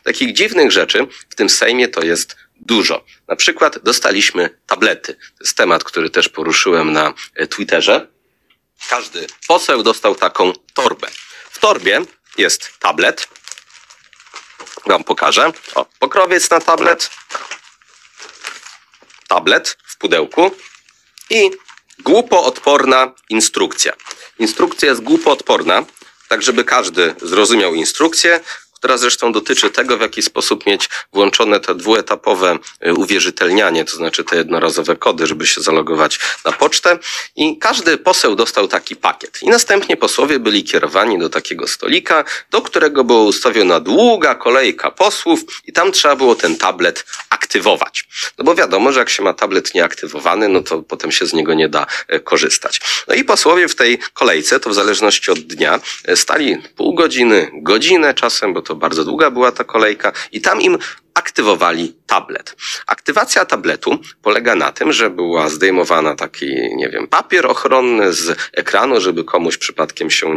Takich dziwnych rzeczy w tym Sejmie to jest dużo. Na przykład dostaliśmy tablety. To jest temat, który też poruszyłem na Twitterze. Każdy poseł dostał taką torbę. W torbie jest tablet. Wam pokażę. O, pokrowiec na tablet. Tablet w pudełku i głupoodporna instrukcja. Instrukcja jest głupoodporna, tak żeby każdy zrozumiał instrukcję, która zresztą dotyczy tego, w jaki sposób mieć włączone te dwuetapowe uwierzytelnianie, to znaczy te jednorazowe kody, żeby się zalogować na pocztę. I każdy poseł dostał taki pakiet. I następnie posłowie byli kierowani do takiego stolika, do którego była ustawiona długa kolejka posłów i tam trzeba było ten tablet aktywować. No bo wiadomo, że jak się ma tablet nieaktywowany, no to potem się z niego nie da korzystać. No i posłowie w tej kolejce, to w zależności od dnia, stali pół godziny, godzinę czasem, bo to bardzo długa była ta kolejka i tam im aktywowali tablet. Aktywacja tabletu polega na tym, że była zdejmowana taki, nie wiem, papier ochronny z ekranu, żeby komuś przypadkiem się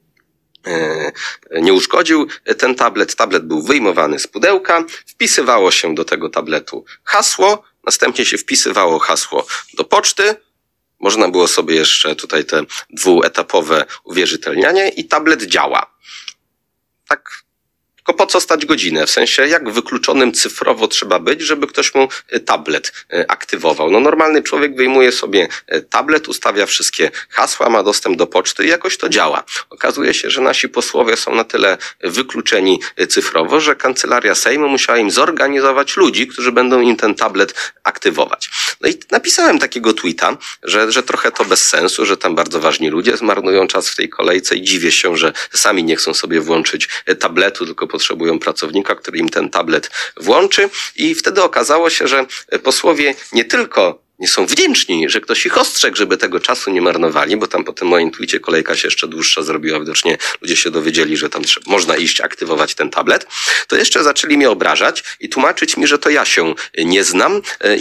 nie uszkodził ten tablet. Tablet był wyjmowany z pudełka, wpisywało się do tego tabletu hasło, następnie się wpisywało hasło do poczty. Można było sobie jeszcze tutaj te dwuetapowe uwierzytelnianie i tablet działa. Tak. Tylko po co stać godzinę? W sensie, jak wykluczonym cyfrowo trzeba być, żeby ktoś mu tablet aktywował? No normalny człowiek wyjmuje sobie tablet, ustawia wszystkie hasła, ma dostęp do poczty i jakoś to działa. Okazuje się, że nasi posłowie są na tyle wykluczeni cyfrowo, że Kancelaria Sejmu musiała im zorganizować ludzi, którzy będą im ten tablet aktywować. No i napisałem takiego tweeta, że trochę to bez sensu, że tam bardzo ważni ludzie zmarnują czas w tej kolejce i dziwię się, że sami nie chcą sobie włączyć tabletu, tylko potrzebują pracownika, który im ten tablet włączy i wtedy okazało się, że posłowie nie tylko nie są wdzięczni, że ktoś ich ostrzegł, żeby tego czasu nie marnowali, bo tam po tym moim tweetie kolejka się jeszcze dłuższa zrobiła, widocznie ludzie się dowiedzieli, że tam można iść aktywować ten tablet, to jeszcze zaczęli mnie obrażać i tłumaczyć mi, że to ja się nie znam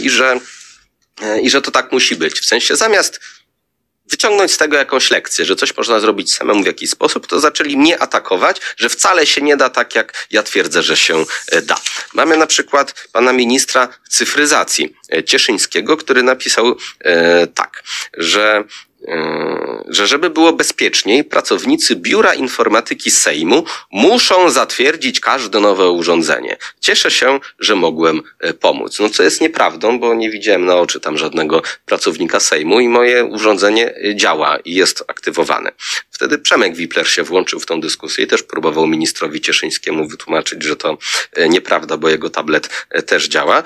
i że to tak musi być. W sensie zamiast wyciągnąć z tego jakąś lekcję, że coś można zrobić samemu w jakiś sposób, to zaczęli mnie atakować, że wcale się nie da tak, jak ja twierdzę, że się da. Mamy na przykład pana ministra cyfryzacji Cieszyńskiego, który napisał tak, że żeby było bezpieczniej, pracownicy Biura Informatyki Sejmu muszą zatwierdzić każde nowe urządzenie. Cieszę się, że mogłem pomóc. No co jest nieprawdą, bo nie widziałem na oczy tam żadnego pracownika Sejmu i moje urządzenie działa i jest aktywowane. Wtedy Przemek Wipler się włączył w tą dyskusję i też próbował ministrowi Cieszyńskiemu wytłumaczyć, że to nieprawda, bo jego tablet też działa.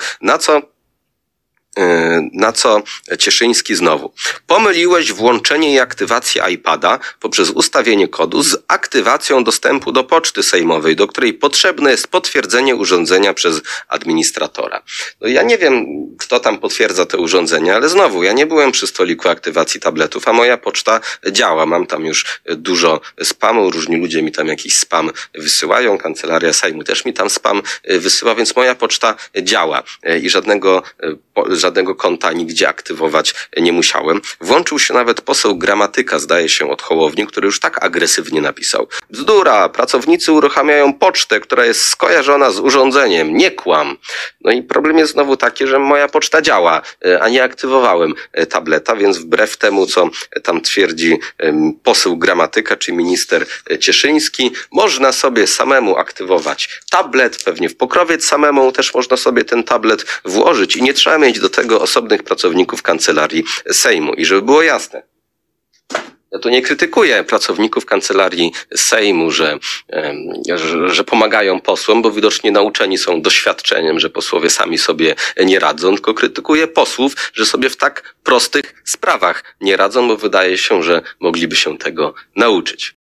Na co Cieszyński znowu: pomyliłeś włączenie i aktywację iPada poprzez ustawienie kodu z aktywacją dostępu do poczty sejmowej, do której potrzebne jest potwierdzenie urządzenia przez administratora. No ja nie wiem, kto tam potwierdza te urządzenia, ale znowu, ja nie byłem przy stoliku aktywacji tabletów, a moja poczta działa. Mam tam już dużo spamu, różni ludzie mi tam jakiś spam wysyłają, Kancelaria Sejmu też mi tam spam wysyła, więc moja poczta działa i żadnego konta nigdzie aktywować nie musiałem. Włączył się nawet poseł Gramatyka, zdaje się, od Hołowni, który już tak agresywnie napisał: bzdura, pracownicy uruchamiają pocztę, która jest skojarzona z urządzeniem, nie kłam. No i problem jest znowu taki, że moja poczta działa, a nie aktywowałem tableta, więc wbrew temu, co tam twierdzi poseł Gramatyka czy minister Cieszyński, można sobie samemu aktywować tablet, pewnie w pokrowiec samemu też można sobie ten tablet włożyć i nie trzeba mieć do tego osobnych pracowników Kancelarii Sejmu. I żeby było jasne, ja tu nie krytykuję pracowników Kancelarii Sejmu, że pomagają posłom, bo widocznie nauczeni są doświadczeniem, że posłowie sami sobie nie radzą, tylko krytykuję posłów, że sobie w tak prostych sprawach nie radzą, bo wydaje się, że mogliby się tego nauczyć.